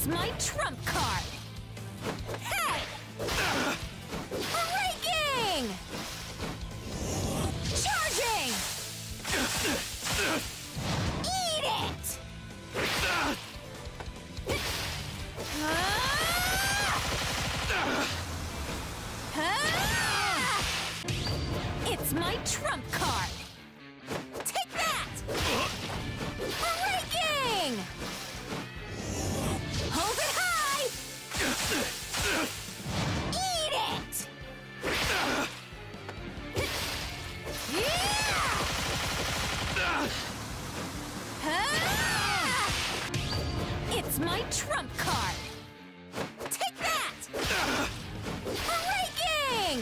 It's my trump card! Hey! Breaking! Charging! Eat it! It's my trump card! Take that! Breaking! Hold it high! Eat it! It's my trump card! Take that! Breaking!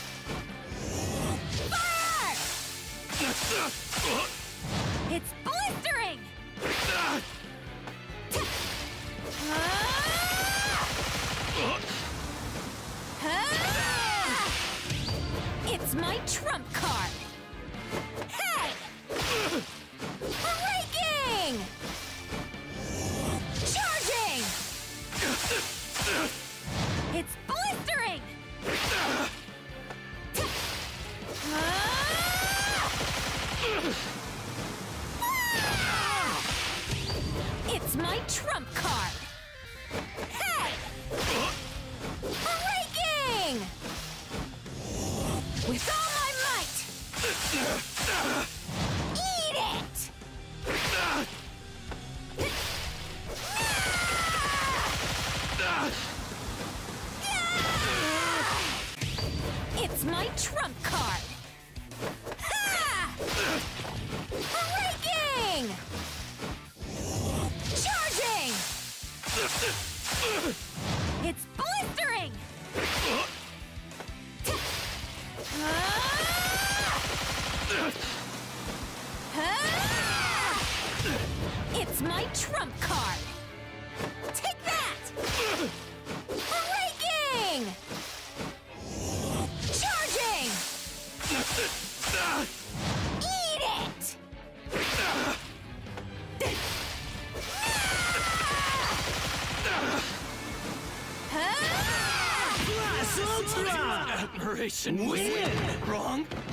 Fire! It's blistering! It's my trump card! Hey! Breaking! Charging! It's blistering! It's my trump card! Hey! Breaking! With all my might! Eat it! It's my trump card! Ha! Breaking! Charging! It's blistering! It's my trump card! Take that! Breaking! Charging! Eat it! Blast Ultra! Admiration. Win! Wrong?